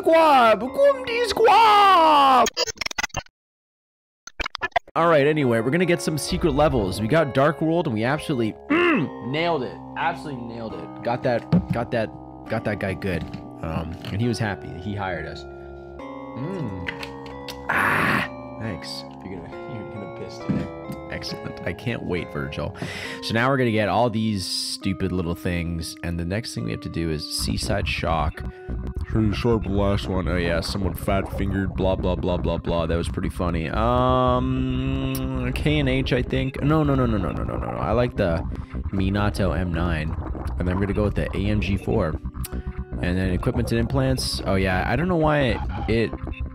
squab! Kumdi squab! Alright, anyway, we're gonna get some secret levels. We got Dark World and we absolutely nailed it. Absolutely nailed it. Got that guy good. And he was happy. He hired us. Thanks. You're gonna piss today. Excellent. I can't wait, Virgil. So now we're gonna get all these stupid little things, and the next thing we have to do is Seaside Shock. Pretty sharp the last one. Oh yeah, someone fat fingered. Blah blah blah blah blah. That was pretty funny. K&H, I think. No. I like the Minato M9, and then we're gonna go with the AMG4, and then equipment and implants. Oh yeah, I don't know why it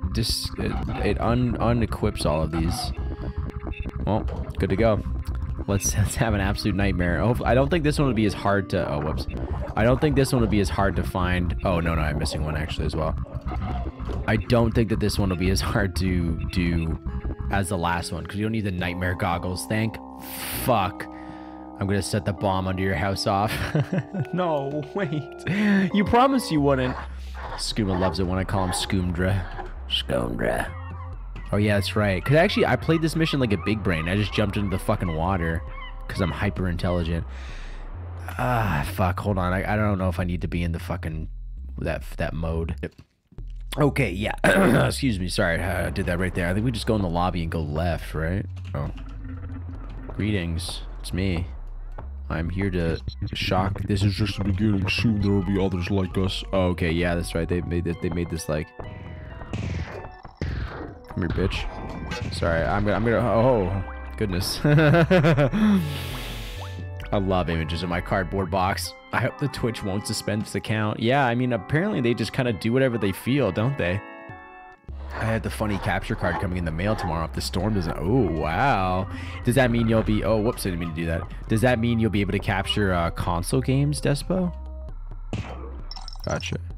unequips all of these. Well, good to go. Let's have an absolute nightmare. I don't think this one would be as hard to... Oh, whoops. I don't think this one would be as hard to find. Oh, no, I'm missing one actually as well. I don't think that this one will be as hard to do as the last one, because you don't need the nightmare goggles. Thank fuck. I'm going to set the bomb under your house off. No, wait. You promised you wouldn't. Skooma loves it when I call him Skoomdra. Skoomdra. Oh yeah, that's right. Cause actually, I played this mission like a big brain. I just jumped into the fucking water, cause I'm hyper intelligent. Fuck. Hold on. I don't know if I need to be in the fucking that mode. Okay, yeah. Excuse me. Sorry, I did that right there. I think we just go in the lobby and go left, right? Oh. Greetings. It's me. I'm here to shock. This is just the beginning. Soon there will be others like us. Oh, okay, yeah, that's right. They made this like. Come here, bitch. Sorry, I'm gonna. Oh, goodness. I love images of my cardboard box. I hope the Twitch won't suspend this account. Yeah, I mean, apparently they just kind of do whatever they feel, don't they? I had the funny capture card coming in the mail tomorrow if the storm doesn't. Oh, wow. Does that mean you'll be... Oh, whoops, I didn't mean to do that. Does that mean you'll be able to capture console games, Despo? Gotcha.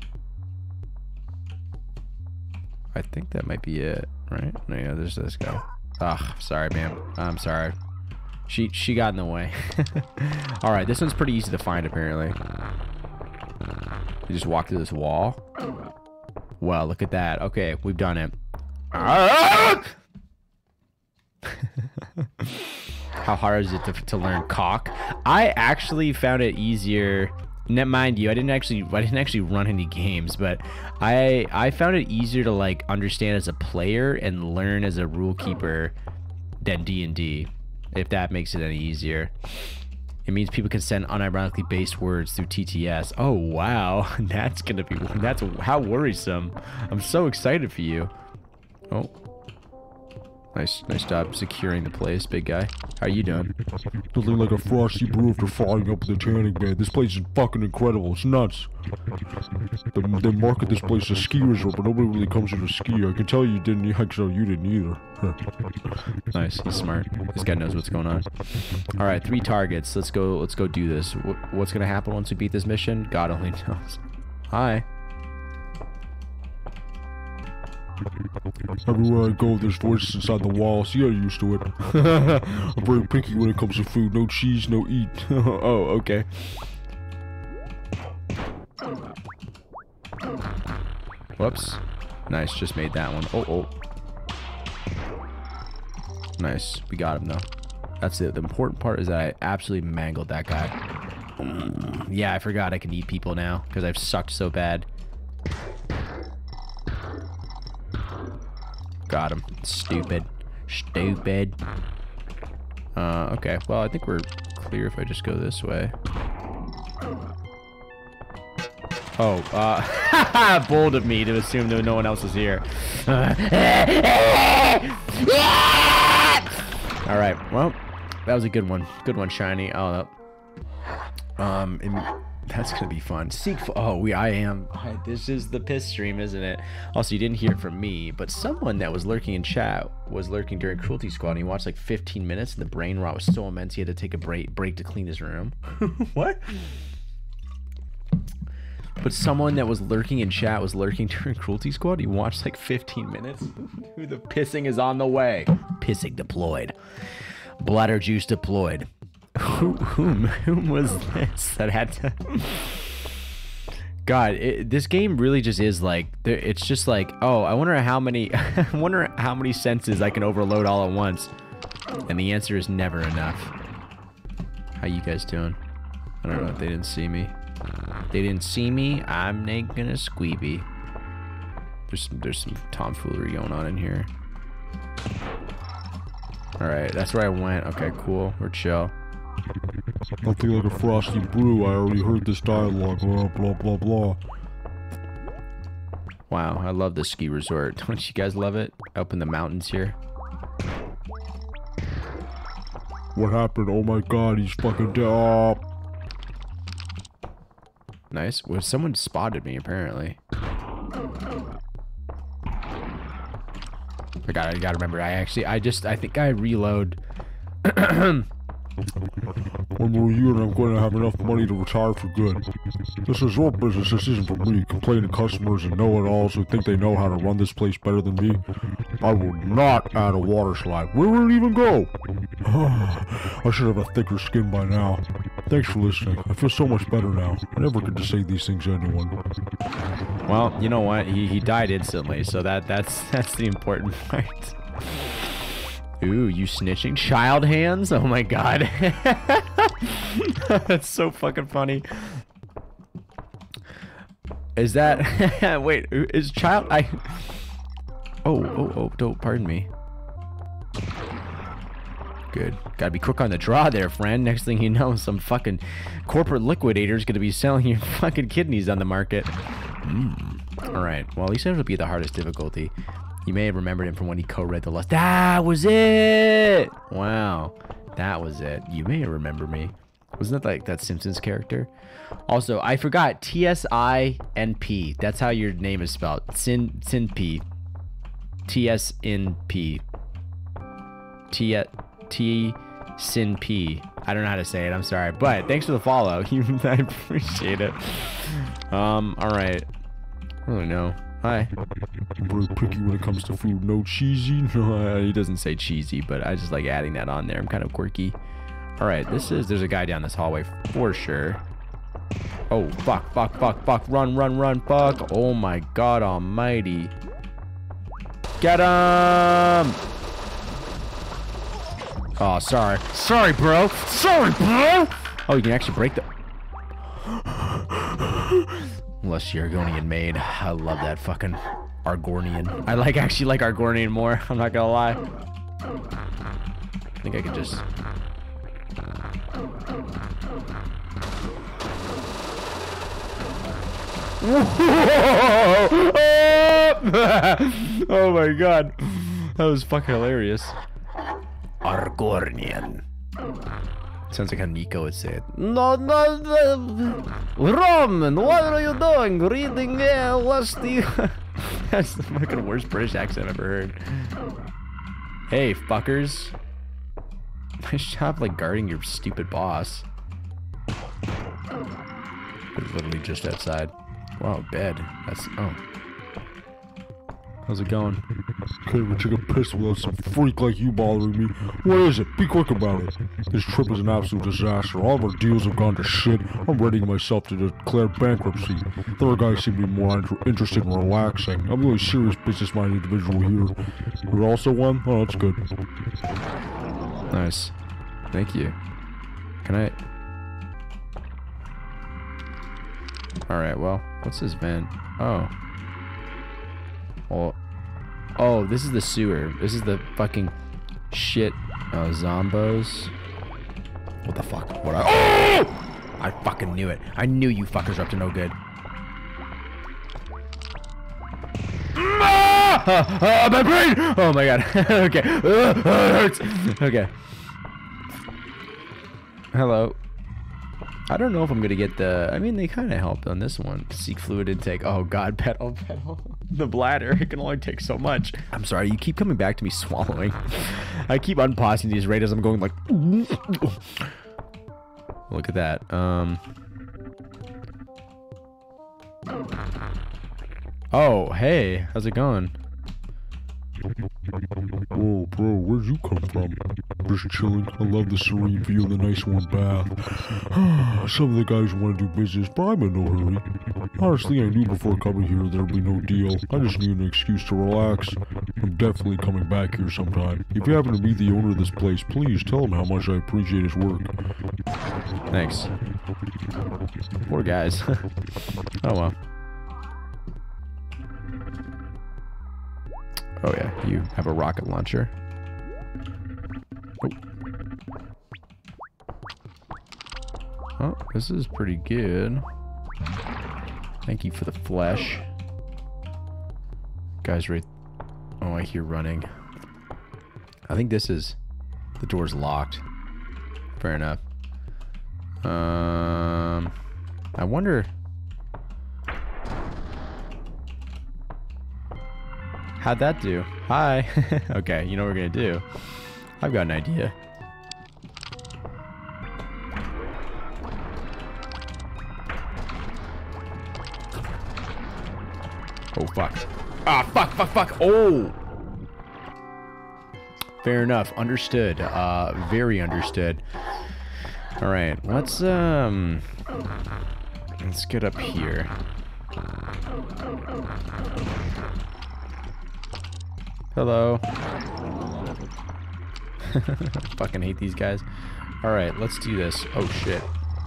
I think that might be it, right? No, yeah, there's this guy. Ugh, sorry, man. I'm sorry. She got in the way. All right, this one's pretty easy to find, apparently. You just walk through this wall. Well, look at that. Okay, we've done it. How hard is it to learn cock? I actually found it easier. Mind you, I didn't actually run any games, but I found it easier to like understand as a player and learn as a rule keeper than D&D, if that makes it any easier. It means people can send unironically based words through TTS. Oh wow, that's how worrisome. I'm so excited for you. Oh. Nice job securing the place, big guy. How you doing? Nothing like a frosty brew after falling up with a tanning bed. This place is fucking incredible. It's nuts. They market this place as ski resort, but nobody really comes here to ski. I can tell you didn't. I can tell you didn't either. Nice. He's smart. This guy knows what's going on. All right, 3 targets. Let's go do this. What's gonna happen once we beat this mission? God only knows. Hi. Everywhere I go, there's voices inside the wall. See, I'm used to it. I'm very picky when it comes to food. No cheese, no eat. Oh, okay. Whoops. Nice, just made that one. Oh. Nice, we got him though. That's it. The important part is that I absolutely mangled that guy. Yeah, I forgot I can eat people now because I've sucked so bad. Got him. Stupid. Okay. Well, I think we're clear if I just go this way. Oh, bold of me to assume that no one else is here. All right. Well, that was a good one. Good one, Shiny. Oh, that's gonna be fun. This is the piss stream, isn't it? Also, you didn't hear it from me, but someone that was lurking in chat was lurking during Cruelty Squad, and he watched like 15 minutes, and the brain rot was so immense he had to take a break to clean his room. What? But someone that was lurking in chat was lurking during Cruelty Squad. He watched like 15 minutes. The pissing is on the way. Pissing deployed. Bladder juice deployed. Whom was this that had to... God, this game really just is like, it's just like, oh, I wonder how many, I wonder how many senses I can overload all at once. And the answer is never enough. How you guys doing? I don't know if they didn't see me. They didn't see me, I'm making a squeeby. There's some tomfoolery going on in here. Alright, that's where I went. Okay, cool. We're chill. Nothing like a frosty brew. I already heard this dialogue. Blah, blah, blah, blah. Wow, I love this ski resort. Don't you guys love it? Up in the mountains here. What happened? Oh my god, he's fucking dead. Oh. Nice. Well, someone spotted me, apparently. I gotta remember, I think I reload. One more year and I'm going to have enough money to retire for good. This is your business, this isn't for me. Complaining customers and know-it-alls who think they know how to run this place better than me. I will not add a water slide. Where will it even go? I should have a thicker skin by now. Thanks for listening. I feel so much better now. I never get to say these things to anyone. Well, you know what? He died instantly, so that's the important part. Ooh, you snitching? Child hands? Oh my god. That's so fucking funny. Is that... Wait, is child... Oh, don't... Pardon me. Good. Gotta be quick on the draw there, friend. Next thing you know, some fucking corporate liquidator's gonna be selling your fucking kidneys on the market. Alright, well, at least it'll be the hardest difficulty. You may have remembered him from when he co-read The Lust. That was it! Wow. That was it. You may remember me. Wasn't that like that Simpsons character? Also, I forgot. T-S-I-N-P. That's how your name is spelled. Sin-P. T-S-N-P. T-Sin-P. I don't know how to say it. I'm sorry. But thanks for the follow. I appreciate it. Alright. I don't know. Hi. I'm very picky when it comes to food. No cheesy. No, he doesn't say cheesy, but I just like adding that on there. I'm kind of quirky. All right, there's a guy down this hallway for sure. Oh, fuck. Run, fuck. Oh my god almighty. Get him! Oh, sorry. Sorry, bro. Oh, you can actually break the... Unless you're Argonian made. I love that fucking Argonian. I actually like Argonian more. I'm not gonna lie. I think I could just... Oh my god. That was fucking hilarious. Argonian. Sounds like how Nico would say it. No, Roman, what are you doing? Reading Lusty. That's the fucking worst British accent I've ever heard. Hey, fuckers. Nice job, like, guarding your stupid boss. They're literally just outside. Wow, bed. That's... Oh. How's it going? Can't even take a piss without some freak like you bothering me. What is it? Be quick about it. This trip is an absolute disaster. All of our deals have gone to shit. I'm readying myself to declare bankruptcy. The other guys seem to be more interested in relaxing. I'm the only serious business-minded individual here. You're also one? Oh, that's good. Nice. Thank you. Can I... Alright, well, what's this van? Oh. Well, oh, this is the sewer. This is the fucking shit. Zombos. What the fuck? What? Oh! I fucking knew it. I knew you fuckers were up to no good. My brain! Oh my god. Okay. It hurts. Okay. Hello. I don't know if I'm gonna get the... I mean, they kind of helped on this one. Seek fluid intake. Oh god, pedal. The bladder. It can only take so much. I'm sorry, you keep coming back to me swallowing. I keep unpausing these right as I'm going like... Look at that. Oh, hey. How's it going? Whoa, bro, where'd you come from? just chilling. I love the serene view of the nice warm bath. Some of the guys want to do business, but I'm in no hurry. Honestly, I knew before coming here there'd be no deal. I just need an excuse to relax. I'm definitely coming back here sometime. If you happen to meet the owner of this place, please tell him how much I appreciate his work. Thanks. Poor guys. Oh well. Oh yeah, you have a rocket launcher. Oh, this is pretty good. Thank you for the flesh. Guys, right. Oh, I hear running. I think this is. The door's locked. Fair enough. I wonder. How'd that do? Hi. Okay, you know what we're gonna do. I've got an idea. Oh, fuck. Ah, fuck. Oh! Fair enough. Understood. Very understood. Alright, let's get up here. Hello. Fucking hate these guys. Alright, let's do this. Oh, shit.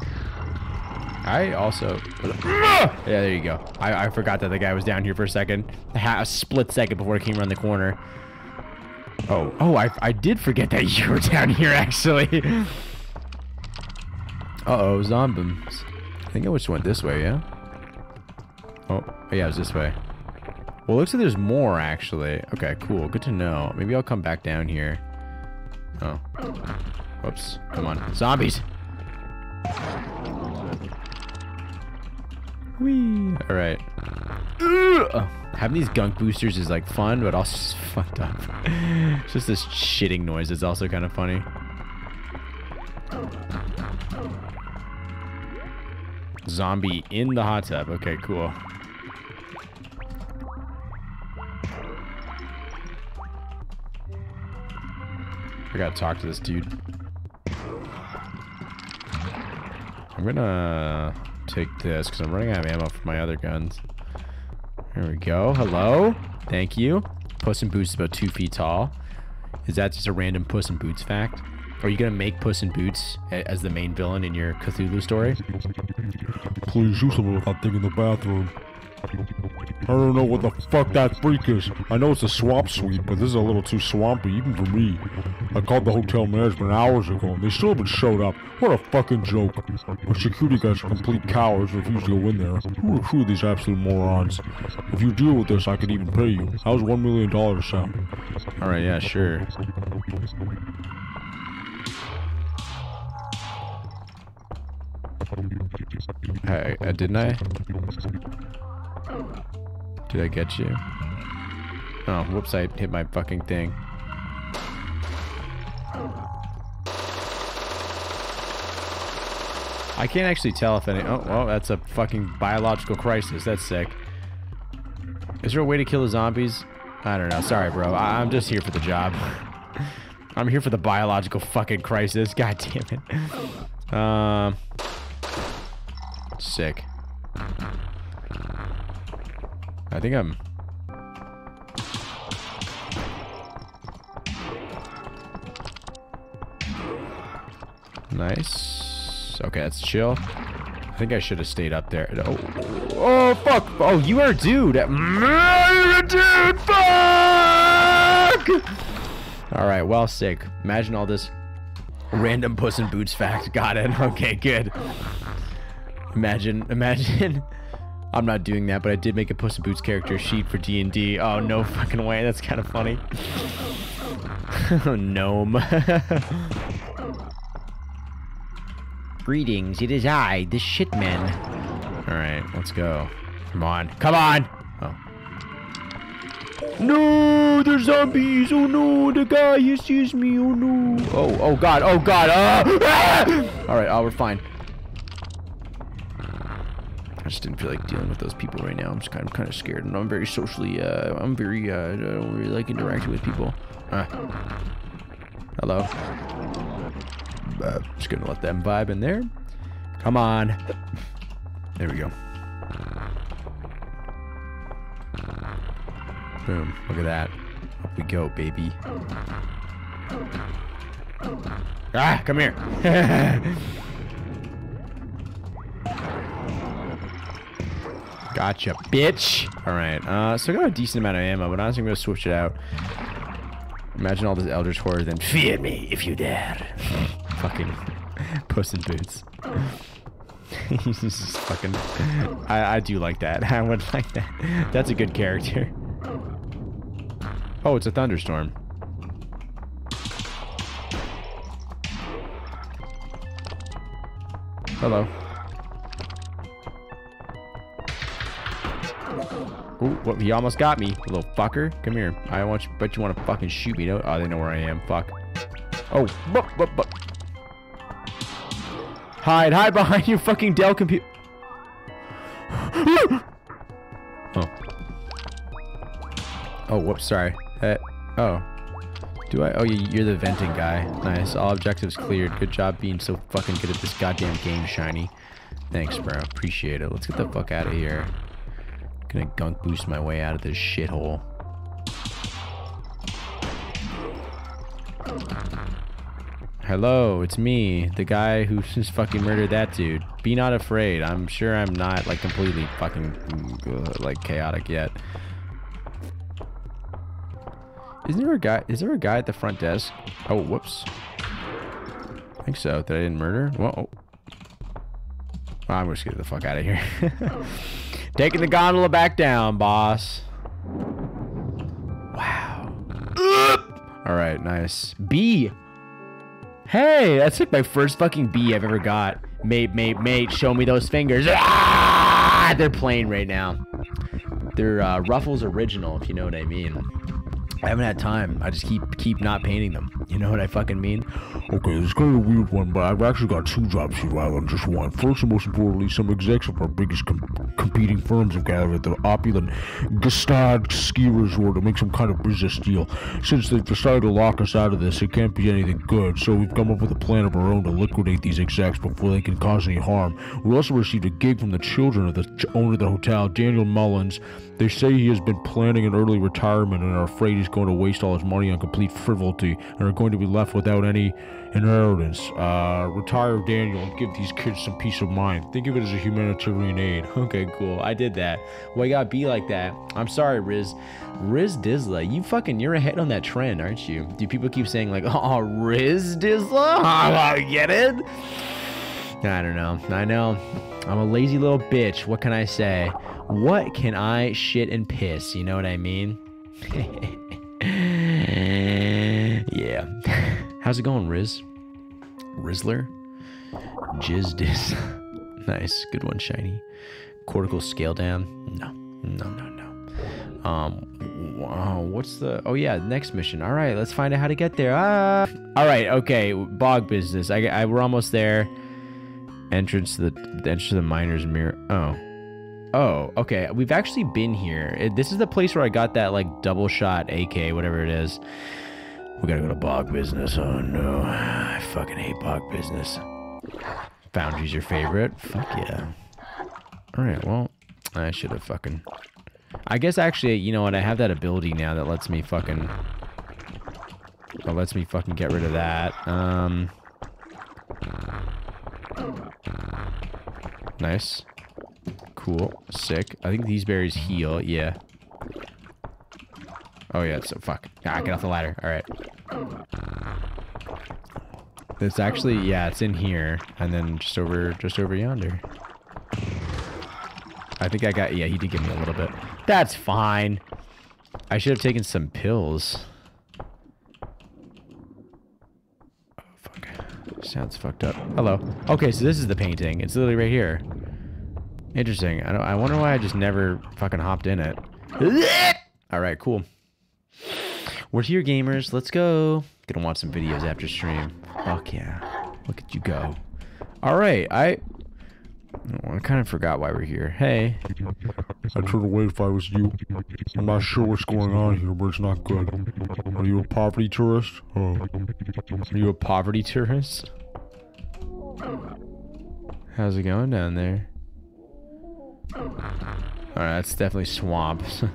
I also... Yeah, there you go. I forgot that the guy was down here for a second. A split second before I came around the corner. Oh, I did forget that you were down here, actually. Uh-oh, zombies. I think I just went this way, yeah? Oh, yeah, it was this way. Well, it looks like there's more, actually. Okay, cool. Good to know. Maybe I'll come back down here. Oh. Whoops. Come on. Zombies! Whee! Alright. Having these gunk boosters is, like, fun, but also just fucked up. It's just this shitting noise is also kind of funny. Zombie in the hot tub. Okay, cool. I gotta talk to this dude. I'm gonna take this because I'm running out of ammo for my other guns. There we go. Hello. Thank you. Puss in Boots is about 2 feet tall. Is that just a random Puss in Boots fact? Are you gonna make Puss in Boots as the main villain in your Cthulhu story? Please do something with that thing in the bathroom. I don't know what the fuck that freak is. I know it's a swamp suite, but this is a little too swampy, even for me. I called the hotel management hours ago, and they still haven't showed up. What a fucking joke. Our security guys are complete cowards, refuse to go in there. Who recruited these absolute morons? If you deal with this, I could even pay you. How's $1 million sound? Alright, yeah, sure. Hey, didn't I? Did I get you? Oh, whoops, I hit my fucking thing. I can't actually tell if any... Oh, well, that's a fucking biological crisis. That's sick. Is there a way to kill the zombies? I don't know. Sorry, bro. I'm just here for the job. I'm here for the biological fucking crisis. God damn it. Sick. I think I'm... Nice. Okay, that's chill. I think I should have stayed up there. Oh, fuck! Oh, you are a dude! You're a dude! Fuck! Alright, well, sick. Imagine all this random Puss in Boots fact. Got it. Okay, good. Imagine. I'm not doing that, but I did make a Puss in Boots character sheet for D&D. Oh, no fucking way. That's kind of funny. Gnome. Greetings, it is I, the Shitman. Alright, let's go. Come on. Come on! Oh. No, there's zombies! Oh no, the guy sees me! Oh no! Oh god, oh god! Ah! Alright, we're fine. I just didn't feel like dealing with those people right now. I'm kind of scared, and I'm very socially, I don't really like interacting with people. Hello. Just gonna let them vibe in there. Come on. There we go. Boom. Look at that. Up we go, baby. Ah, come here. Gotcha, bitch. All right. So I got a decent amount of ammo, but honestly, I'm gonna switch it out. Imagine all this Eldritch horror, then fear me if you dare. Fucking Puss in Boots. He's just fucking. I do like that. I would like that. That's a good character. Oh, it's a thunderstorm. Hello. Ooh, what, he almost got me, little fucker. Come here. I want you, bet you want to fucking shoot me. No, oh, they know where I am. Fuck. Oh, hide behind your fucking Dell computer. Oh. Oh, whoops, sorry. Oh. Do I? Oh, you're the venting guy. Nice. All objectives cleared. Good job being so fucking good at this goddamn game, Shiny. Thanks, bro. Appreciate it. Let's get the fuck out of here. Gonna gunk boost my way out of this shithole. Hello, it's me, the guy who just fucking murdered that dude. Be not afraid. I'm sure I'm not like completely fucking like chaotic yet. Isn't there a guy? Is there a guy at the front desk? Oh, whoops. I think so. That I didn't murder. Whoa. Oh, I'm just gonna get the fuck out of here. Taking the gondola back down, boss. Wow. All right, nice. B. Hey, that's like my first fucking B I've ever got. Mate, show me those fingers. Ah! They're playing right now. They're Ruffles original, if you know what I mean. I haven't had time. I just keep not painting them. You know what I fucking mean? Okay, it's kind of a weird one, but I've actually got two jobs here rather than just one. First and most importantly, some execs of our biggest competing firms have gathered at the opulent Gestad ski resort to make some kind of business deal. Since they've decided to lock us out of this, it can't be anything good, so we've come up with a plan of our own to liquidate these execs before they can cause any harm. We also received a gig from the children of the owner of the hotel, Daniel Mullins. They say he has been planning an early retirement and are afraid he's going to waste all his money on complete frivolity and are going to be left without any inheritance. Retire Daniel and give these kids some peace of mind. Think of it as a humanitarian aid. Okay, cool. I did that. Well, you gotta be like that. I'm sorry, Riz Dizzla. You're ahead on that trend, aren't you? Do people keep saying like, oh, Riz Dizzla? I get it? I don't know. I know. I'm a lazy little bitch. What can I say? What can I shit and piss? You know what I mean? Yeah. How's it going, Riz? Rizzler? Jizz. Nice. Good one, Shiny. Cortical scale down? No. What's the... Oh, yeah, next mission. All right, let's find out how to get there. All right, okay. Bog business. We're almost there. Entrance to the miner's mirror. Oh, okay. We've actually been here. This is the place where I got that, like, double shot AK, whatever it is. We gotta go to bog business. Oh, no. I fucking hate bog business. Foundry's your favorite? Fuck yeah. Alright, well, I should have fucking... I guess, actually, you know what? I have that ability now that lets me fucking... That lets me fucking get rid of that. Nice. Cool. Sick. I think these berries heal. Yeah. Oh, yeah. So, fuck. Ah, get off the ladder. Alright. It's actually... Yeah, it's in here. And then just over yonder. I think I got... Yeah, he did give me a little bit. That's fine. I should have taken some pills. Oh, fuck. Sounds fucked up. Hello. Okay, so this is the painting. It's literally right here. Interesting. I wonder why I just never fucking hopped in it. Alright, cool. We're here, gamers. Let's go. Gonna watch some videos after stream. Fuck yeah. Look at you go. Alright, Oh, I kind of forgot why we're here. Hey. I'd turn away if I was you. I'm not sure what's going on here, but it's not good. Are you a poverty tourist? Oh. Are you a poverty tourist? How's it going down there? Alright, that's definitely swamps.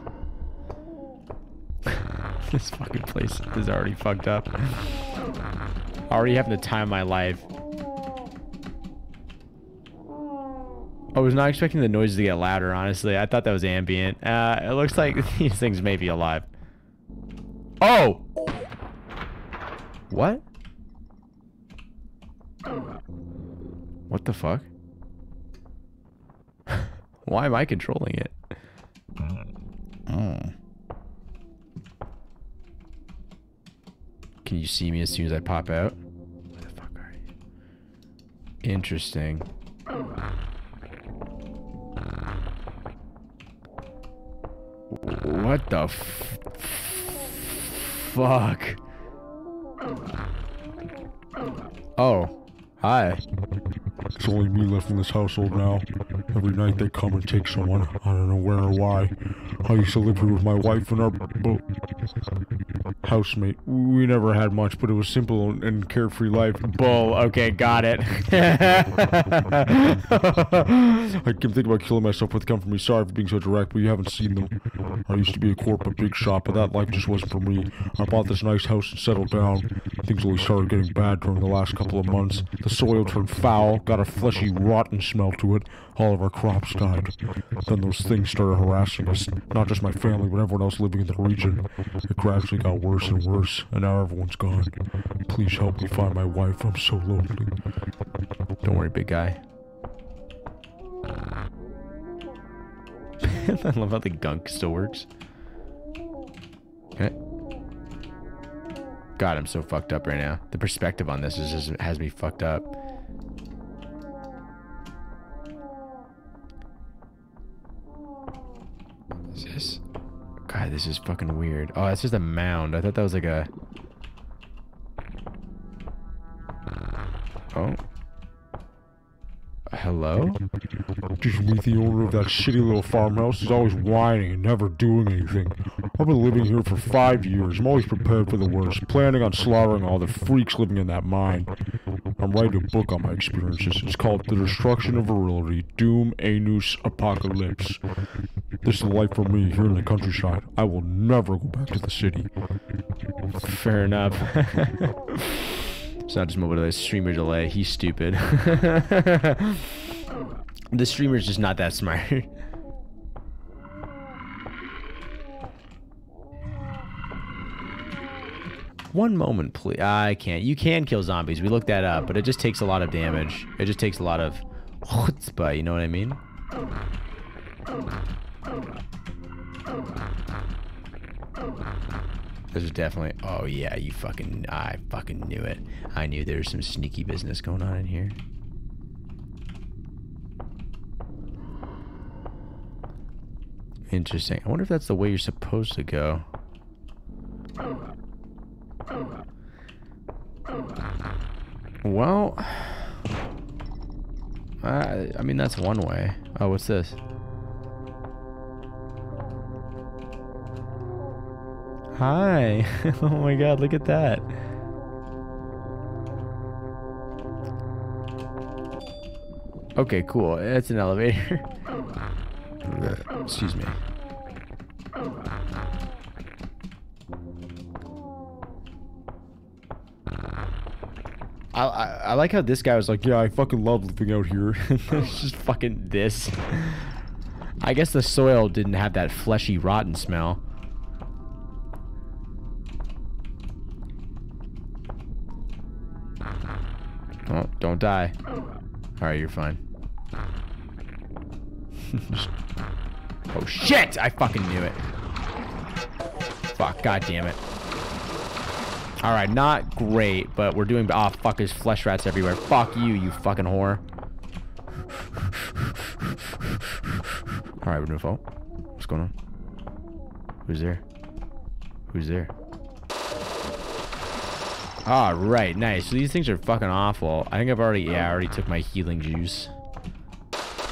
This fucking place is already fucked up. Already having the time of my life. I was not expecting the noises to get louder, honestly. I thought that was ambient. It looks like these things may be alive. Oh! What? What the fuck? Why am I controlling it? Oh. Can you see me as soon as I pop out? Where the fuck are you? Interesting. What the fuck? Oh, hi. It's only me left in this household now. Every night they come and take someone. I don't know where or why. I used to live here with my wife and our housemate. We never had much, but it was simple and carefree life. Bull. Okay, got it. I keep thinking about killing myself with company. Sorry for being so direct, but you haven't seen them. I used to be a corporate big shot, but that life just wasn't for me. I bought this nice house and settled down. Things only started getting bad during the last couple of months. The soil turned foul, got a fleshy, rotten smell to it. All of our crops died. Then those things started harassing us. Not just my family, but everyone else living in the region. It gradually got worse and worse, and now everyone's gone. Please help me find my wife. I'm so lonely. Don't worry, big guy. I love how the gunk still works. Okay. God, I'm so fucked up right now. The perspective on this is just has me fucked up. What is this? God, this is fucking weird. Oh, it's just a mound. I thought that was like a... Oh. Hello? Just meet the owner of that shitty little farmhouse. He's always whining and never doing anything. I've been living here for 5 years. I'm always prepared for the worst, planning on slaughtering all the freaks living in that mine. I'm writing a book on my experiences. It's called The Destruction of Virility, Doom, Anus, Apocalypse. This is the life for me here in the countryside. I will never go back to the city. Fair enough. It's not just mobile delay, streamer delay. He's stupid. The streamer's just not that smart. One moment, please. I can't. You can kill zombies. We looked that up, but it just takes a lot of damage. It just takes a lot of chutzpah, you know what I mean? Those are definitely... Oh, yeah, you fucking... I fucking knew it. I knew there was some sneaky business going on in here. Interesting. I wonder if that's the way you're supposed to go. Well... I mean, that's one way. Oh, what's this? Hi. Oh my god, look at that. Okay, cool. It's an elevator. Excuse me. I like how this guy was like, yeah, I fucking love living out here. It's just fucking this. I guess the soil didn't have that fleshy, rotten smell. Oh, don't die. Alright, you're fine. Oh shit! I fucking knew it. Fuck, god damn it. Alright, not great, but we're doing... Oh, fuck, there's flesh rats everywhere. Fuck you, you fucking whore. Alright, we're doing phone. What's going on? Who's there? Who's there? Alright, nice. So these things are fucking awful. I think I've already... Yeah, I already took my healing juice.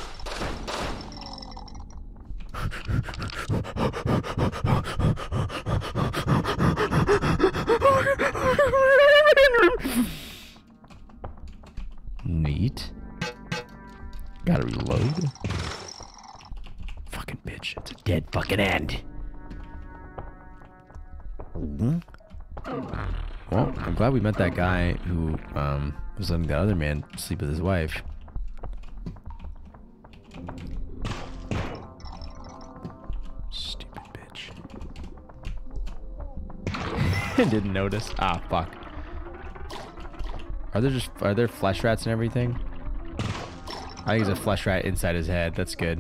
Neat. Gotta reload. Fucking bitch. It's a dead fucking end. Well, I'm glad we met that guy who was letting the other man sleep with his wife. Stupid bitch. Didn't notice. Ah, fuck. Are there flesh rats and everything? I think there's a flesh rat inside his head. That's good.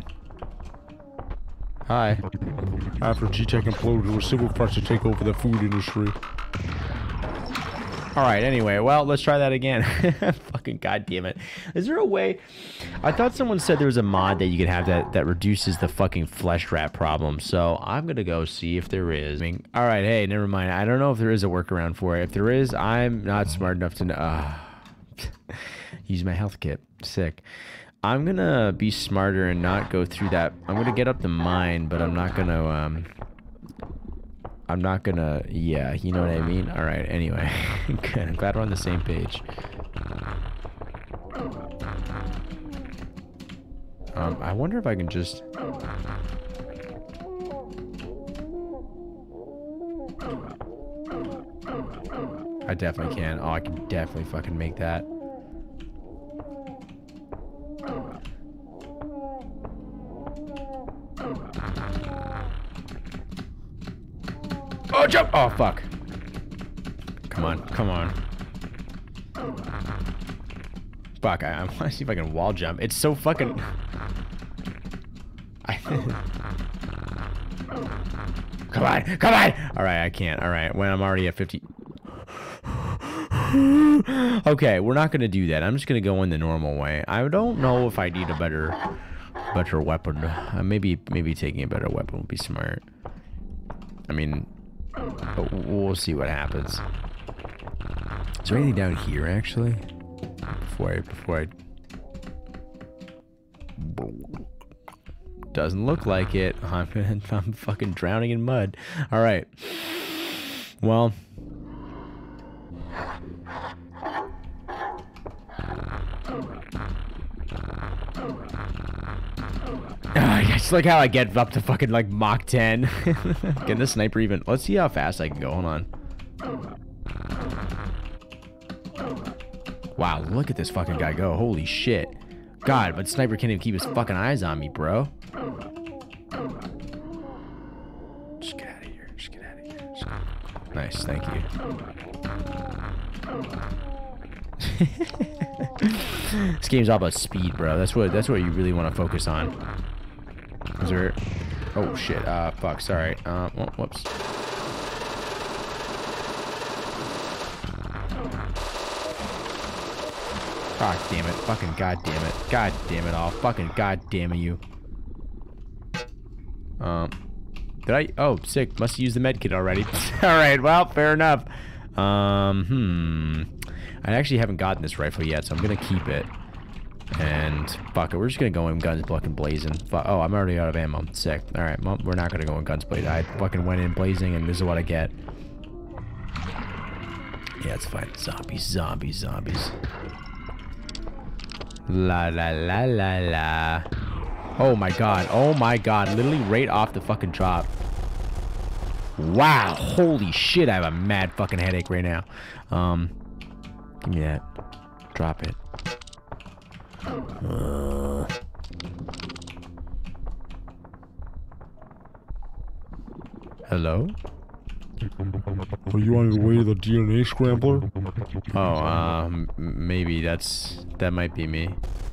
Hi. After G-Tech imploded, we're civil threats to take over the food industry. Alright, anyway, well, let's try that again. Fucking goddamn it. Is there a way? I thought someone said there was a mod that you could have that reduces the fucking flesh rat problem. So I'm gonna go see if there is. Alright, hey, never mind. I don't know if there is a workaround for it. If there is, I'm not smart enough to know. Use my health kit. Sick. I'm gonna be smarter and not go through that. I'm gonna get up the mine, but I'm not gonna, yeah, you know what I mean? Alright, anyway. Good, I'm glad we're on the same page. I wonder if I can just... I definitely can. Oh, I can definitely fucking make that. Oh, jump! Oh, fuck. Come on, come on. Fuck, I want to see if I can wall jump. It's so fucking... Come on, come on! Alright, I can't. Alright, when I'm already at 50... Okay, we're not gonna do that. I'm just gonna go in the normal way. I don't know if I need a better weapon. Maybe taking a better weapon would be smart. I mean... But we'll see what happens. Is there anything down here, actually? Before I... Doesn't look like it. I'm fucking drowning in mud. Alright. Well... I just like how I get up to fucking like Mach 10. Getting the sniper even. Let's see how fast I can go. Hold on. Wow, look at this fucking guy go. Holy shit. God, but sniper can't even keep his fucking eyes on me, bro. Just get out of here. Just get out of here. Nice, thank you. This game's all about speed, bro. That's what you really want to focus on. Is there... Oh, shit. Fuck. Sorry. Oh, whoops. God damn it. Fucking god damn it. God damn it all. Fucking god damn it, you. Did I... Oh, sick. Must have used the med kit already. Alright, well, fair enough. I actually haven't gotten this rifle yet, so I'm gonna keep it. And fuck it, we're just gonna go in guns fucking blazing. Oh, I'm already out of ammo. Sick. Alright, well, we're not gonna go in guns blazing. I fucking went in blazing, and this is what I get. Yeah, it's fine. Zombies, zombies, zombies. La la la la la. Oh my god. Oh my god. Literally right off the fucking drop. Wow. Holy shit. I have a mad fucking headache right now. Give me that. Drop it. Hello? Are you on your way to the DNA scrambler? Oh, maybe that might be me.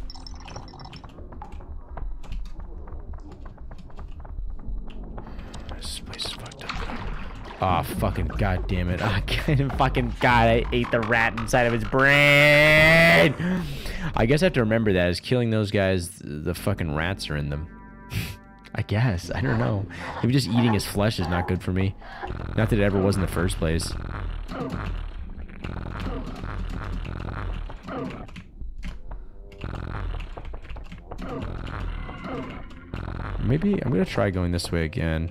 This place is fucked up. Oh, fucking god damn it. Oh, fucking god, I ate the rat inside of his brain! I guess I have to remember that as killing those guys, the fucking rats are in them. I guess. I don't know. Maybe just eating his flesh is not good for me. Not that it ever was in the first place. maybe I'm gonna try going this way again.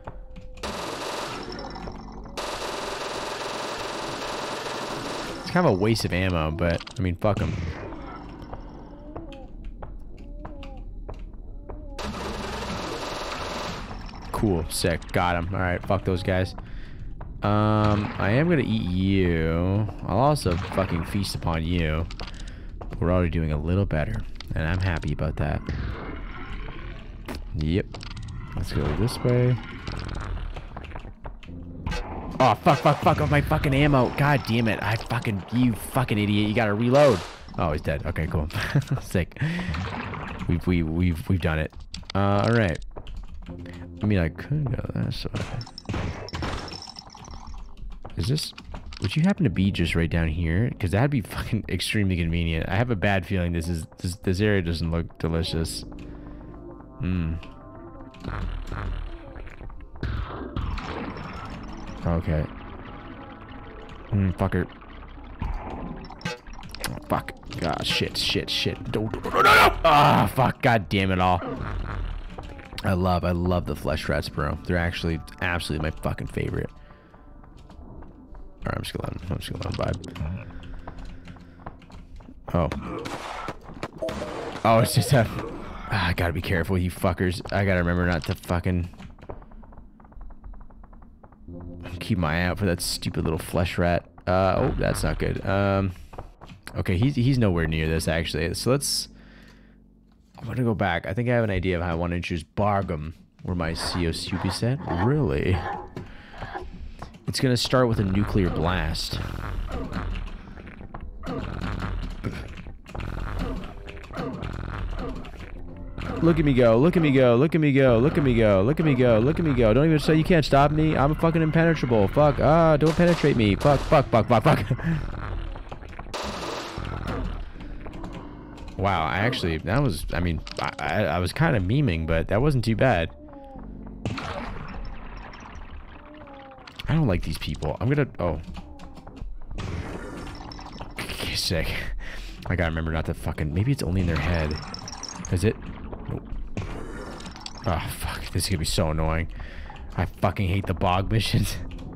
It's kind of a waste of ammo, but I mean, fuck them. Cool, sick, got him. All right, fuck those guys. I am gonna eat you. I'll also fucking feast upon you. We're already doing a little better, and I'm happy about that. Yep. Let's go this way. Oh, fuck off my fucking ammo. God damn it. You fucking idiot. You gotta reload. Oh, he's dead. Okay, cool. Sick. We've done it. Alright. I mean, I could go that way. Is this... Would you happen to be just right down here? Because that'd be fucking extremely convenient. I have a bad feeling this area doesn't look delicious. Okay. Fucker. Oh, fuck. Ah, shit. No. Ah, fuck. God damn it all. I love the flesh rats, bro. They're actually absolutely my fucking favorite. Alright, I'm just gonna let him vibe. Oh, it's just a... I gotta be careful, you fuckers. I gotta remember not to fucking... keep my eye out for that stupid little flesh rat. Oh, that's not good. Okay, he's nowhere near this, actually. So let's... I'm gonna go back. I think I have an idea of how I want to introduce Bargham, where my COCP set. Really? It's gonna start with a nuclear blast. Look at me go, look at me go, look at me go, look at me go, look at me go, look at me go. Don't even say you can't stop me. I'm fucking impenetrable. Fuck. Don't penetrate me. Fuck. Wow, that was, I mean, I was kind of memeing, but that wasn't too bad. I don't like these people. I'm gonna... Oh. Okay, sick. I gotta remember not to fucking... Maybe it's only in their head. Is it? Nope. Oh, fuck. This is gonna be so annoying. I fucking hate the bog missions.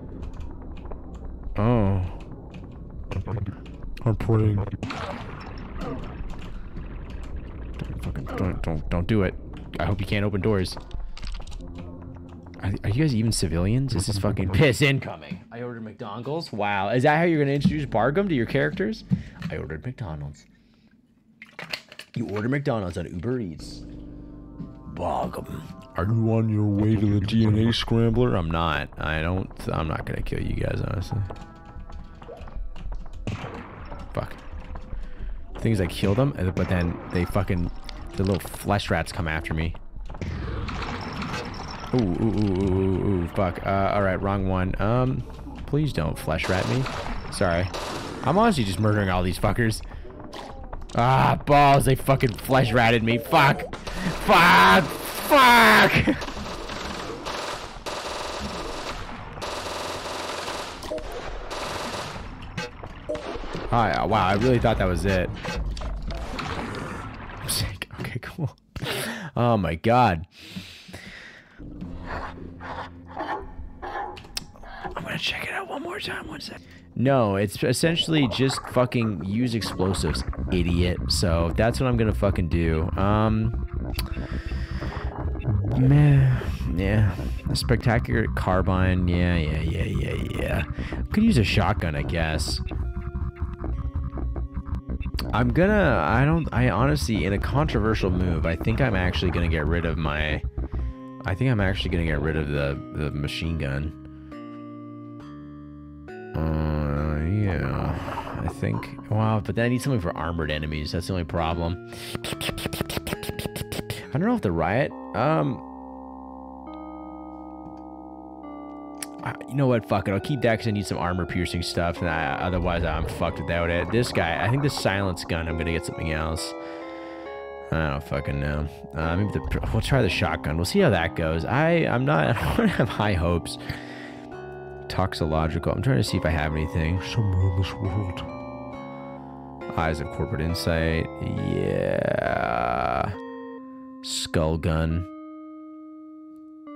Oh. I'm praying. Don't do it. I hope you can't open doors. Are you guys even civilians? Is this fucking piss incoming? I ordered McDonald's. Wow. Is that how you're gonna introduce Bargham to your characters? I ordered McDonald's. You order McDonald's on Uber Eats. Bargham. Are you on your way to the DNA scrambler? I'm not. I'm not gonna kill you guys, honestly. Fuck. The thing is, I killed them, but then they fucking... The little flesh rats come after me. Ooh, fuck. Alright, wrong one. Please don't flesh rat me. Sorry. I'm honestly just murdering all these fuckers. Ah, balls, they fucking flesh ratted me. Fuck! Fuck! Hi, wow, I really thought that was it. I'm sick. Okay, cool. Oh my god. I'm gonna check it out one more time. 1 sec. No, it's essentially just fucking use explosives, idiot. So that's what I'm gonna fucking do. Yeah. A spectacular carbine. Yeah. Could use a shotgun, I guess. I honestly, in a controversial move, I think I'm actually gonna get rid of my... the machine gun. Yeah. I think... Wow, but then I need something for armored enemies. That's the only problem. I don't know if the riot... you know what? Fuck it. I'll keep that because I need some armor-piercing stuff, and otherwise I'm fucked without it. This guy... I think the silence gun, I'm gonna get something else. I don't fucking know. Maybe we'll try the shotgun. We'll see how that goes. I don't have high hopes. Toxological. I'm trying to see if I have anything. Somewhere in this world. Eyes of corporate insight. Yeah. Skull gun.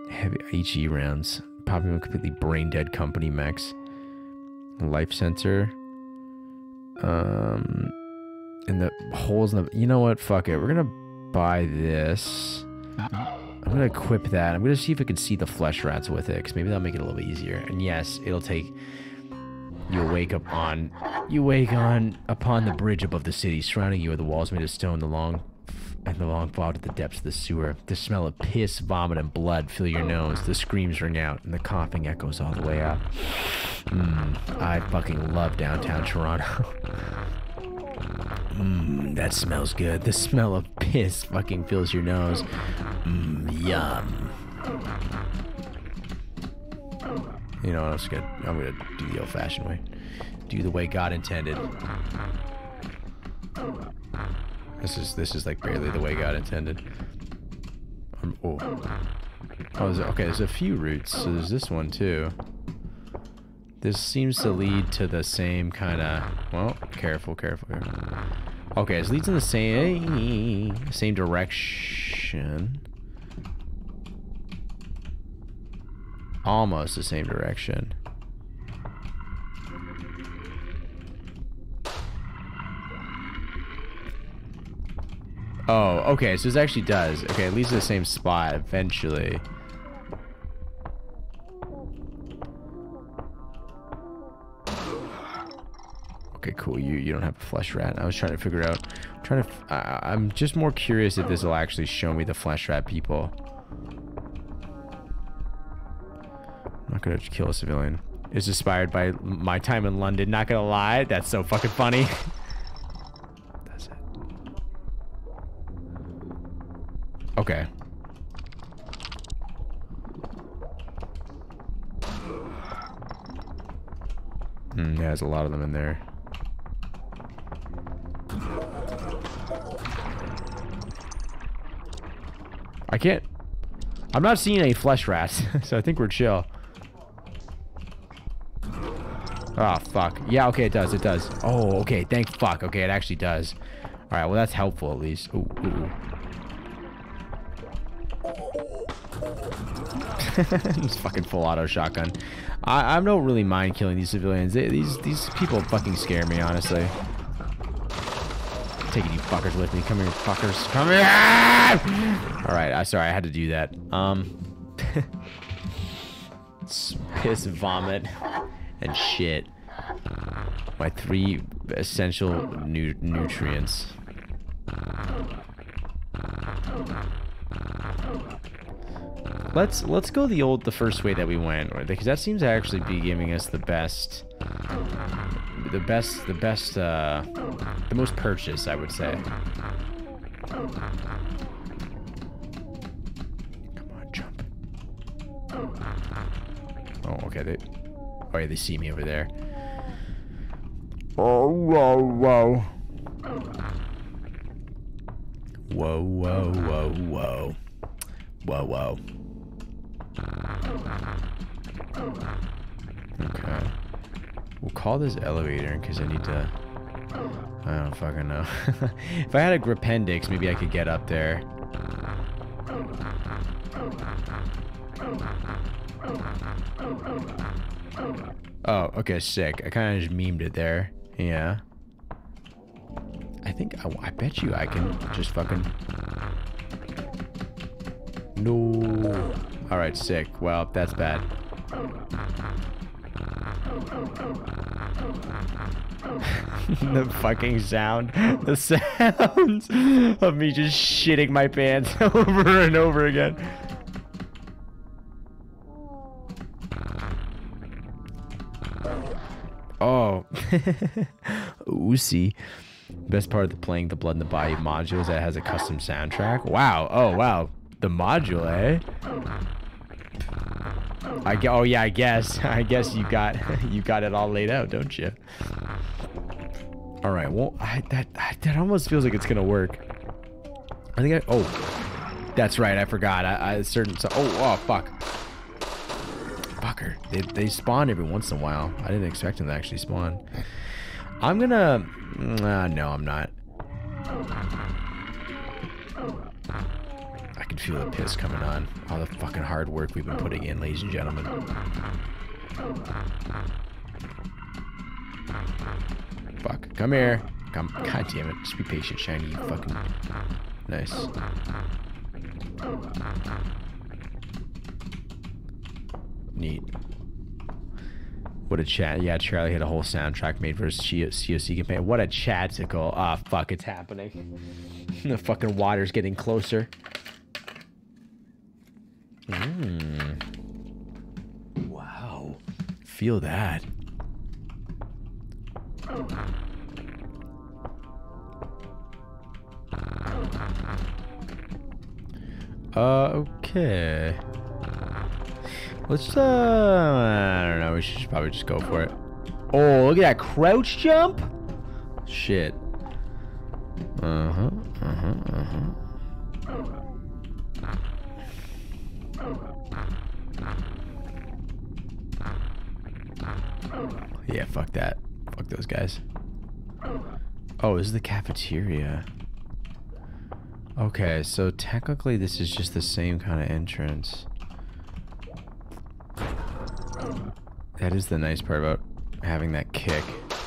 Heavy HE rounds. Popping a completely brain dead company mechs. Life sensor. And the holes in the... You know what? Fuck it. We're gonna buy this. I'm gonna equip that. I'm gonna see if I can see the flesh rats with it, because maybe that'll make it a little bit easier. And yes, it'll take... You wake upon the bridge above the city. Surrounding you are the walls made of stone, the long vault at the depths of the sewer. The smell of piss, vomit, and blood fill your nose. The screams ring out, and the coughing echoes all the way up. I fucking love downtown Toronto. That smells good. The smell of piss fucking fills your nose. Yum. You know what else good? I'm gonna do the old-fashioned way. Do the way God intended. This is like barely the way God intended. Okay, there's a few routes. So there's this one too. This seems to lead to the same kind of... Well, careful. Okay, it leads in the same direction. Almost the same direction. Oh, okay, so this actually does. Okay, it leads to the same spot eventually. Okay, cool. You don't have a flesh rat. I was trying to figure out... I'm just more curious if this will actually show me the flesh rat people. I'm not gonna kill a civilian. It's inspired by my time in London. Not gonna lie, that's so fucking funny. That's it. Okay. Yeah, there's a lot of them in there. I can't... I'm not seeing any flesh rats, so I think we're chill. Oh, fuck. Yeah, okay, it does. Oh, okay, thank fuck. Okay, it actually does. Alright, well, that's helpful at least. Ooh. Just fucking full auto shotgun. I don't really mind killing these civilians. These people fucking scare me, honestly. Taking you fuckers with me. Come here, fuckers. Come here! Alright, sorry, I had to do that. Piss, vomit, and shit. My 3 essential nutrients. Let's go the first way that we went, because that seems to actually be giving us the most purchase, I would say. Come on, jump. Oh, okay. Oh yeah, they see me over there. Oh, whoa. Okay. We'll call this elevator because I need to... I don't fucking know. If I had a Gripendix, maybe I could get up there. Oh, okay, sick. I kind of just memed it there. Yeah. I bet you I can just fucking... No. Alright, sick. Well, that's bad. The fucking sound. The sounds of me just shitting my pants over and over again. Oh. Oozy. Best part of the playing the Blood in the Body module is that it has a custom soundtrack. Wow. Oh, wow. The module, eh? Oh yeah, I guess you got it all laid out, don't you? All right. Well, that almost feels like it's gonna work. I think oh, that's right. I forgot. Oh fuck. Fucker. They spawn every once in a while. I didn't expect them to actually spawn. I'm gonna. No, I'm not. I can feel the piss coming on. All the fucking hard work we've been putting in, ladies and gentlemen. Fuck. Come here. Come. God damn it. Just be patient, Shiny. You fucking... Nice. Neat. What a chat. Yeah, Charlie had a whole soundtrack made for his COC campaign. What a chat-tickle. Ah, fuck, it's happening. The fucking water's getting closer. Wow. Feel that. Okay. Let's, I don't know, we should probably just go for it. Oh, look at that crouch jump! Shit. Yeah, fuck that. Fuck those guys. Oh, this is the cafeteria. Okay, so technically this is just the same kind of entrance. That is the nice part about having that kick.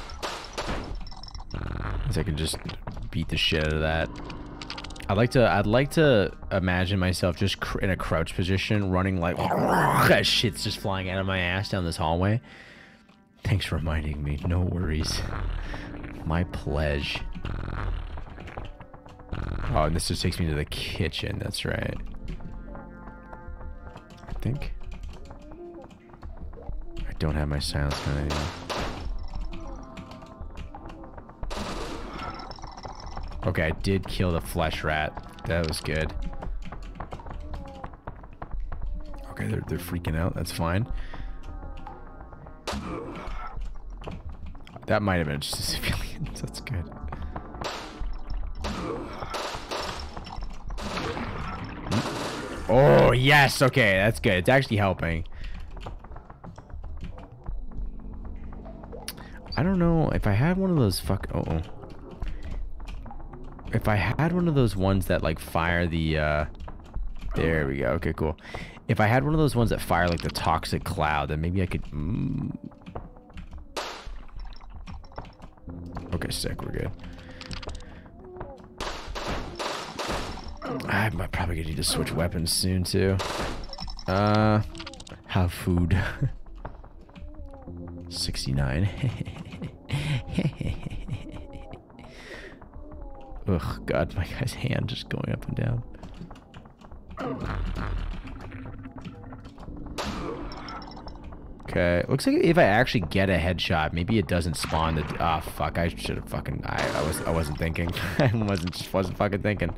Is I can just beat the shit out of that. I'd like to imagine myself just in a crouch position, running like that shit's just flying out of my ass down this hallway. Thanks for reminding me. No worries. My pledge. Oh, and this just takes me to the kitchen. That's right. I think. I don't have my silence gun anymore. Okay, I did kill the flesh rat. That was good. Okay, they're freaking out. That's fine. That might have been just a civilian. That's good. Oh, yes. Okay, that's good. It's actually helping. I don't know if I had one of those if I had one of those ones that like fire the there we go. Okay, cool. If I had one of those ones that fire like the toxic cloud, then maybe I could Okay, sick, we're good. I'm probably gonna need to switch weapons soon too. Have food. 69. Ugh, God, my guy's hand just going up and down. Okay, looks like if I actually get a headshot, maybe it doesn't spawn the. Ah, fuck! I should have fucking. I wasn't thinking. I wasn't fucking thinking.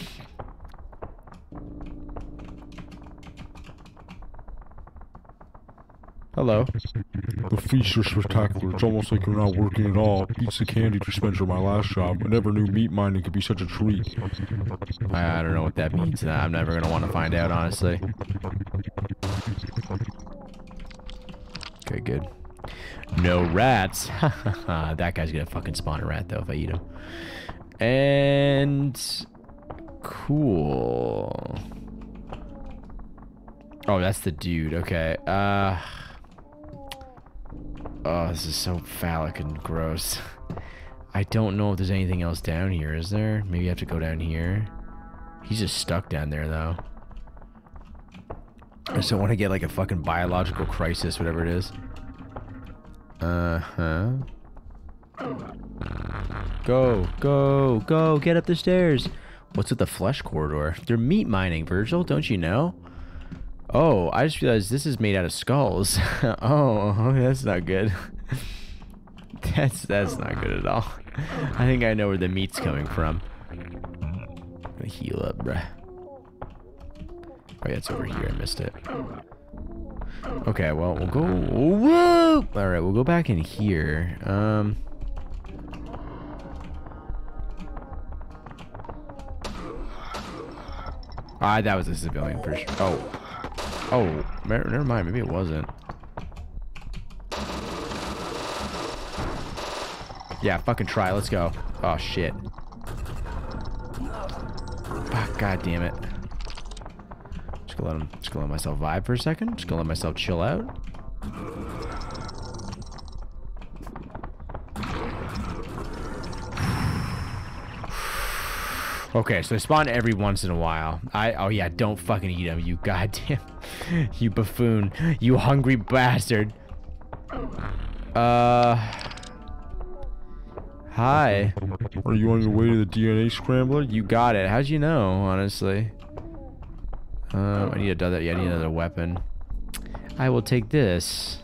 Hello. The feasts are spectacular. It's almost like you're not working at all. Beats the candy dispenser at my last job. I never knew meat mining could be such a treat. I don't know what that means. I'm never gonna want to find out, honestly. Okay, good. No rats. That guy's gonna fucking spawn a rat though if I eat him. And cool. Oh, that's the dude. Okay. Oh, this is so phallic and gross. I don't know if there's anything else down here, is there? Maybe I have to go down here. He's just stuck down there, though. I just don't want to get, like, a fucking biological crisis, whatever it is. Uh-huh. Go, go, go, get up the stairs. What's with the flesh corridor? They're meat mining, Virgil, don't you know? Oh, I just realized this is made out of skulls. Oh, that's not good. That's not good at all. I think I know where the meat's coming from. I'm gonna heal up, bruh. Oh, yeah, it's over here. I missed it. Okay, well, we'll go... Whoa! Alright, we'll go back in here. That was a civilian for sure. Oh. Oh, never mind. Maybe it wasn't. Yeah, fucking try. Let's go. Oh, shit. Ah, God damn it. Just gonna let myself vibe for a second. Just gonna let myself chill out. Okay, so they spawn every once in a while. Oh yeah, don't fucking eat them, you goddamn, you buffoon, you hungry bastard. Hi. Are you on your way to the DNA scrambler? You got it. How'd you know, honestly? I need another, yeah, I need another weapon. I will take this.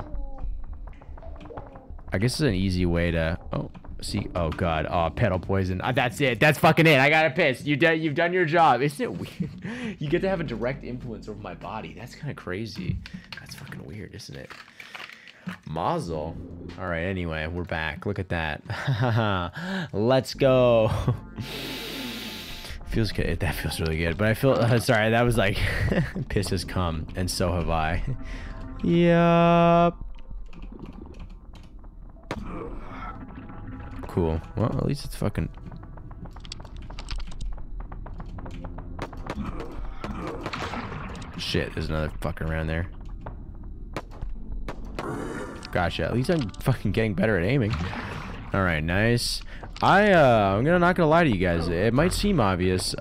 I guess it's an easy way to, oh, see, oh god, oh, pedal poison. That's it, that's fucking it, I gotta piss. You've done your job. Isn't it weird? You get to have a direct influence over my body. That's kind of crazy. That's fucking weird, isn't it? Mazel. All right, anyway, we're back. Look at that. Let's go. Feels good. That feels really good. But I feel, sorry, that was like, piss has come, and so have I. Yup. Cool. Well, at least it's fucking... Shit, there's another fucker around there. Gotcha. At least I'm fucking getting better at aiming. All right, nice. I'm not gonna lie to you guys. It might seem obvious.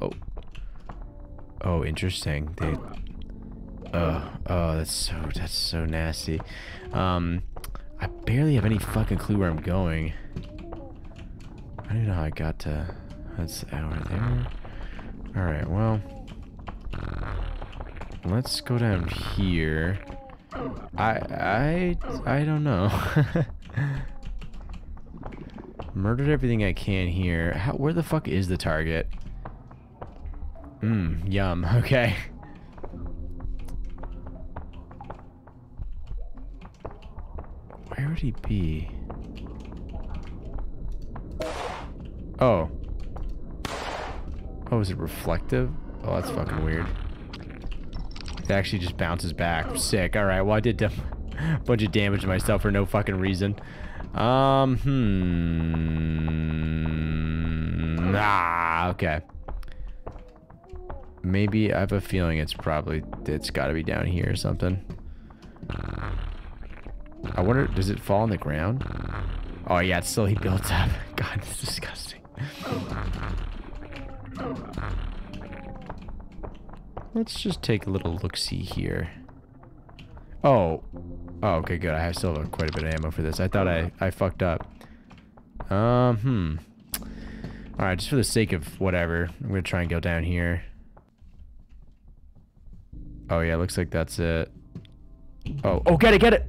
Oh, interesting. Oh, that's so nasty. I barely have any fucking clue where I'm going. I don't know how I got to. That's over there. All right. Well, let's go down here. I don't know. Murdered everything I can here. Where the fuck is the target? Yum. Okay. Where would he be? Oh. Oh, is it reflective? Oh, that's fucking weird. It actually just bounces back. Sick. Alright, well I did a bunch of damage to myself for no fucking reason. Okay. Maybe I have a feeling it's gotta be down here or something. I wonder, does it fall on the ground? Oh yeah, it's still, he built up. God, it's disgusting. Let's just take a little look-see here. Oh, okay, good. I still have quite a bit of ammo for this. I thought I fucked up. Alright, just for the sake of whatever, I'm gonna try and go down here. Oh yeah, looks like that's it. Oh, get it!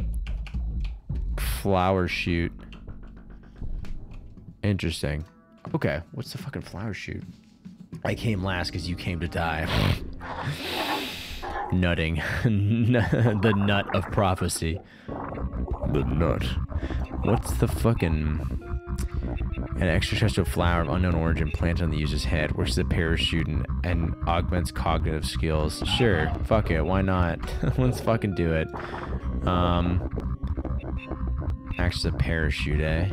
Flower shoot. Interesting. Okay, what's the fucking flower shoot? I came last because you came to die. Nutting. The nut of prophecy. The nut. What's the fucking... An extraterrestrial flower of unknown origin planted on the user's head, works as a parachute and augments cognitive skills. Sure, fuck it, why not? Let's fucking do it. Acts as a parachute, eh?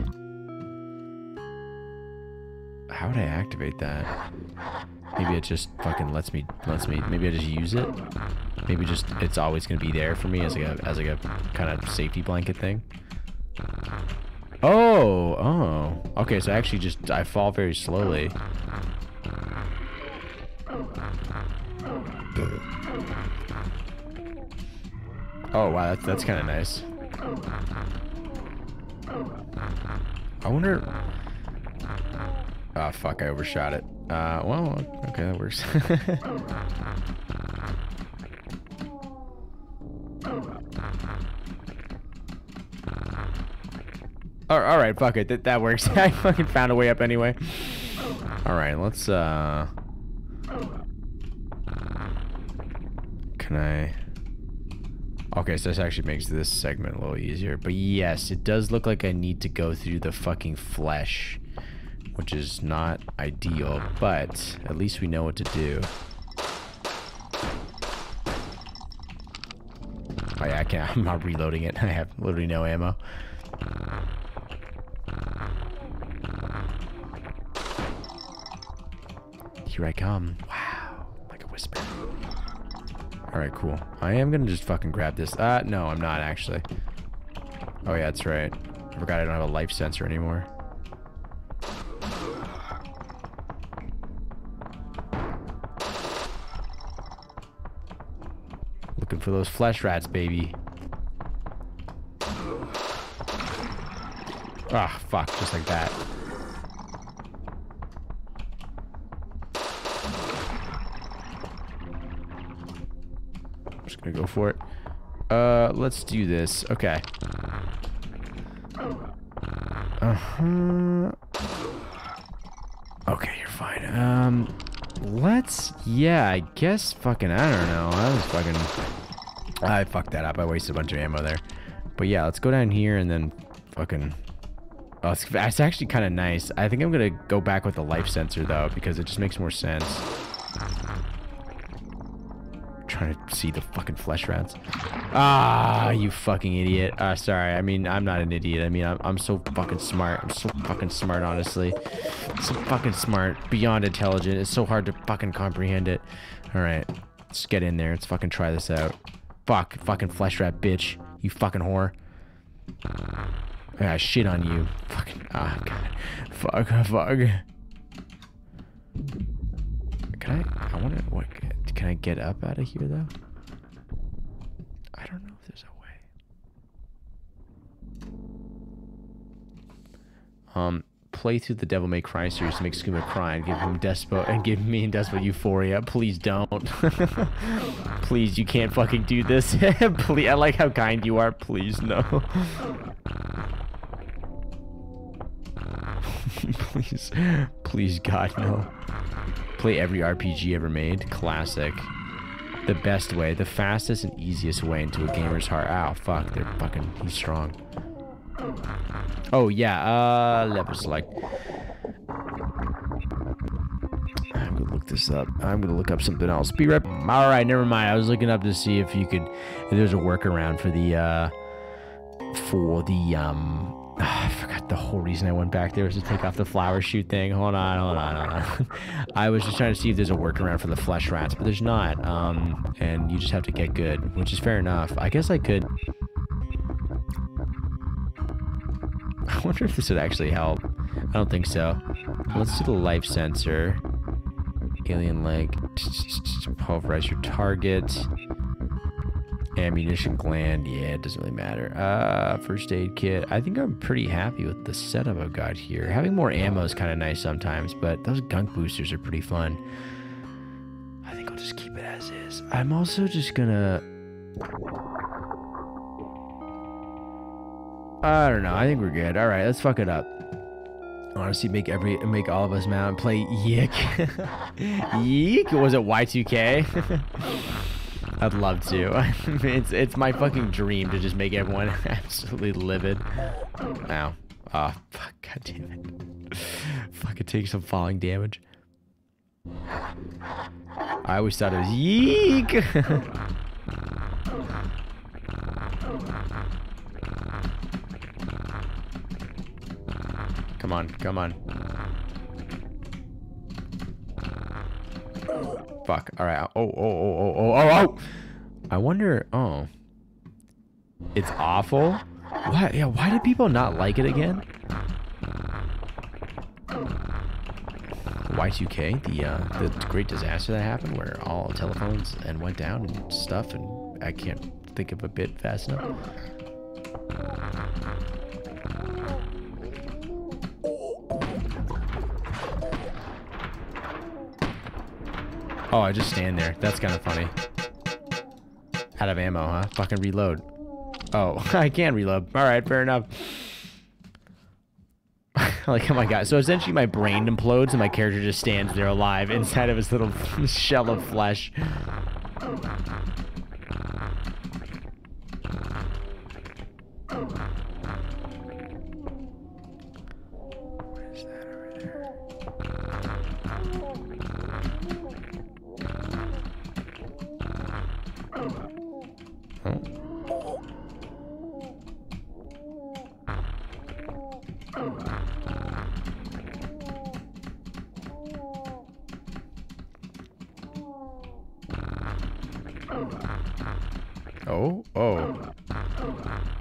How would I activate that? Maybe it just fucking lets me, maybe I just use it? Maybe just, it's always gonna be there for me as like a kind of safety blanket thing? Oh, okay, so I fall very slowly. Oh wow, that's kind of nice. I wonder. Oh fuck, I overshot it. Well, okay, that works. All right, fuck it. That works. I fucking found a way up anyway. All right, let's Can I? Okay, so this actually makes this segment a little easier. But yes, it does look like I need to go through the fucking flesh, which is not ideal, but at least we know what to do. Oh yeah, I'm not reloading it. I have literally no ammo. Here I come. Wow, like a whisper. Alright, cool. I am gonna just fucking grab this. No, I'm not actually. Oh yeah, that's right. I forgot I don't have a life sensor anymore. Looking for those flesh rats, baby. Ah, fuck, just like that. I'm just gonna go for it. Let's do this. Okay. Okay, you're fine. Yeah, I guess fucking, I don't know. I fucked that up. I wasted a bunch of ammo there. But yeah, let's go down here and then fucking... Oh, it's actually kind of nice. I think I'm gonna go back with the life sensor though, because it just makes more sense. Trying to see the fucking flesh rats. Ah, you fucking idiot. Sorry. I mean, I'm not an idiot. I mean, I'm so fucking smart. I'm so fucking smart, honestly. So fucking smart. Beyond intelligent. It's so hard to fucking comprehend it. Alright. Let's get in there. Let's fucking try this out. Fuck. Fucking flesh rat bitch. You fucking whore. Ah, shit on you. Fucking. Ah, God. Fuck. Can I wonder what. Can I get up out of here though? I don't know if there's a way. Play through the Devil May Cry series to make Skooma cry and give him Despo and give me and Despo euphoria. Please don't. Please, you can't fucking do this. Please, I like how kind you are. Please, no. Please, God, no. Play every RPG ever made. Classic. The best way, the fastest and easiest way into a gamer's heart. Ow, fuck, he's strong. Oh, yeah, level select. I'm gonna look this up. I'm gonna look up something else. Be right. Alright, never mind. I was looking up to see if there's a workaround for I forgot the whole reason I went back there was to take off the flower shoot thing. Hold on. I was just trying to see if there's a workaround for the flesh rats, but there's not. And you just have to get good, which is fair enough. I guess I could... I wonder if this would actually help. I don't think so. Let's do the life sensor. Alien leg. Pulverize your target. Ammunition gland, yeah, it doesn't really matter. First aid kit. I think I'm pretty happy with the setup I've got here. Having more ammo is kind of nice sometimes, but those gunk boosters are pretty fun. I think I'll just keep it as is. I'm also just gonna... I don't know. I think we're good. All right, let's fuck it up. Honestly, make all of us mad and play Yeek. Yeek? Was it Y2K? I'd love to. It's my fucking dream to just make everyone absolutely livid. Ow. Oh, fuck. God damn it. Fucking take some falling damage. I always thought it was Yeek. Come on. Fuck. Alright. Oh. I wonder. Oh. It's awful? Why? Yeah, why did people not like it again? Y2K, the great disaster that happened where all telephones went down and stuff, and I can't think of a bit fast enough. Oh, I just stand there. That's kind of funny. Out of ammo, huh? Fucking reload. Oh, I can reload. Alright, fair enough. Like, oh my god. So essentially my brain implodes and my character just stands there alive inside of his little shell of flesh. What is that over there? Oh.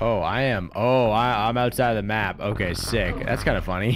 Oh, I am. Oh, I'm outside of the map. Okay, sick. That's kind of funny.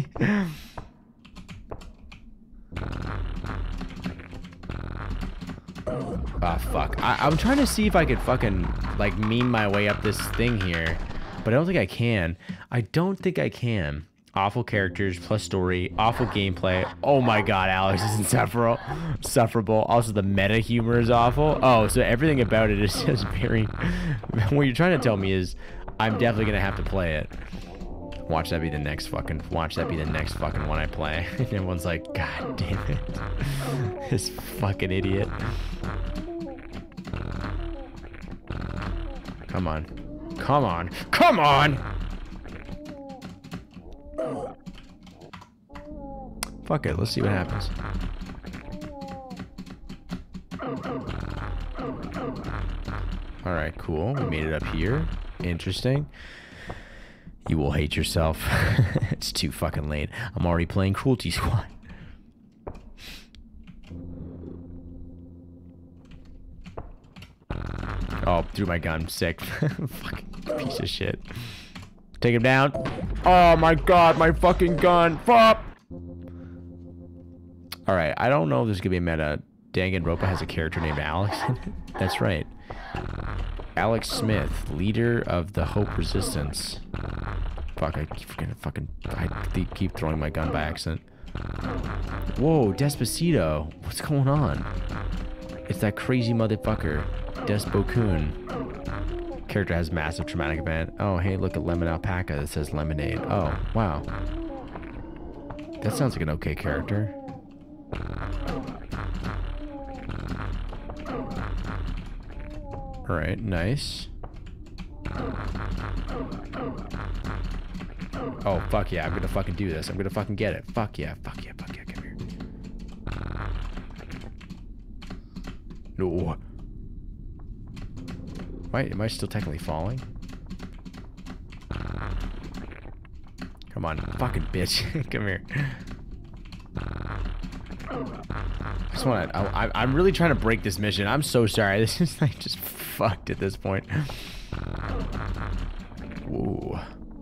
Oh, fuck. I'm trying to see if I could fucking, like, meme my way up this thing here. But I don't think I can. I don't think I can. Awful characters plus story. Awful gameplay. Oh my god, Alex is insufferable. Also, the meta humor is awful. Oh, so everything about it is just very... What you're trying to tell me is I'm definitely going to have to play it. Watch that be the next fucking... Watch that be the next fucking one I play. And everyone's like, god damn it. This fucking idiot. Come on. Come on. Come on! Fuck it, let's see what happens. Alright, cool. We made it up here. Interesting. You will hate yourself. It's too fucking late. I'm already playing Cruelty Squad. Oh, threw my gun. Sick. Fucking piece of shit. Take him down. Oh my god, my fucking gun. Fuck! Alright, I don't know if there's gonna be a meta. Danganronpa has a character named Alex in it. That's right. Alex Smith, leader of the Hope Resistance. Fuck, I keep forgetting fucking... I keep throwing my gun by accident. Whoa, Despacito. What's going on? It's that crazy motherfucker. Despo-kun. Character has massive traumatic event. Oh, hey, look at Lemon Alpaca that says lemonade. Oh, wow. That sounds like an okay character. Alright, nice. Oh, fuck yeah, I'm gonna fucking do this. I'm gonna fucking get it. Fuck yeah, fuck yeah, fuck yeah, come here. No. Am I still technically falling? Come on, fucking bitch. Come here. I just want to... I'm really trying to break this mission. I'm so sorry. This is like just fucked at this point. Whoa.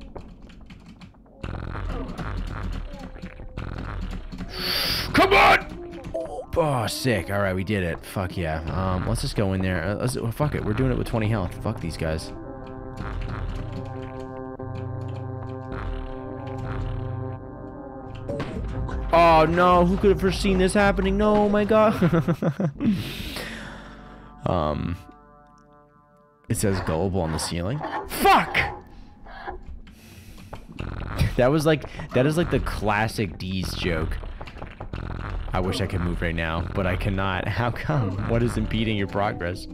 Come on! Oh, sick. All right, we did it. Fuck yeah. Let's just go in there. Fuck it. We're doing it with 20 health. Fuck these guys. Oh no, who could have foreseen this happening? No, my god. It says gullible on the ceiling. Fuck! That is like the classic D's joke. I wish I could move right now, but I cannot. How come? What is impeding your progress?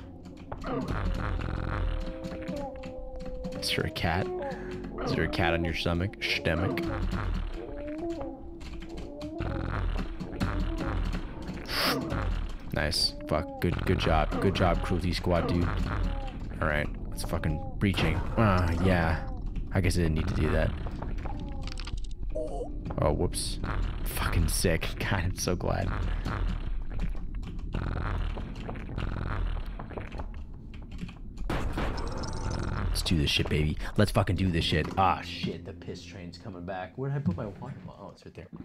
Is there a cat? Is there a cat on your stomach? Stomach. Nice. Fuck. Good job. Good job, Cruelty Squad, dude. Alright. It's fucking breaching. Yeah. I guess I didn't need to do that. Oh, whoops. Fucking sick. God, I'm so glad. Let's do this shit, baby. Let's fucking do this shit. Ah, shit. The piss train's coming back. Where did I put my water bottle? Oh, it's right there.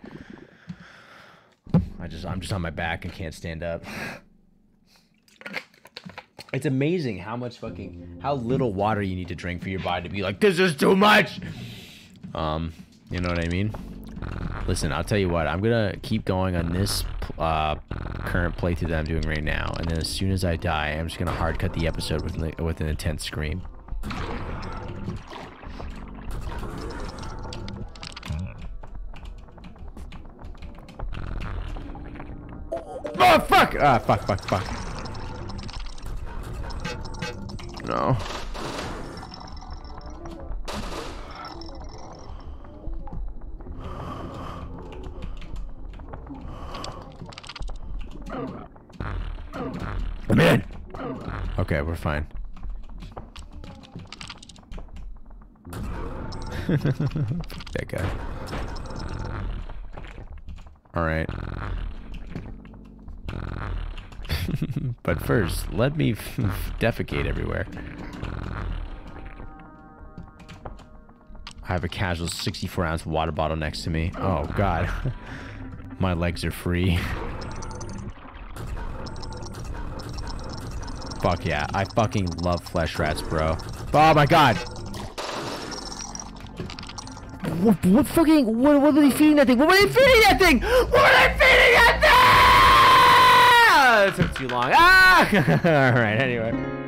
I'm just on my back and can't stand up. It's amazing how little water you need to drink for your body to be like, this is too much. You know what I mean? Listen, I'll tell you what. I'm gonna keep going on this current playthrough that I'm doing right now, and then as soon as I die, I'm just gonna hard cut the episode with an intense scream. Oh, fuck! Ah, fuck. No. I'm in! Okay, we're fine. That guy. Alright. But first, let me defecate everywhere. I have a casual 64-ounce water bottle next to me. Oh, God. My legs are free. Fuck yeah. I fucking love flesh rats, bro. Oh, my God. What fucking... What were they feeding that thing? What were they feeding that thing? What were they feeding that thing? It took too long. Ah! Alright, anyway.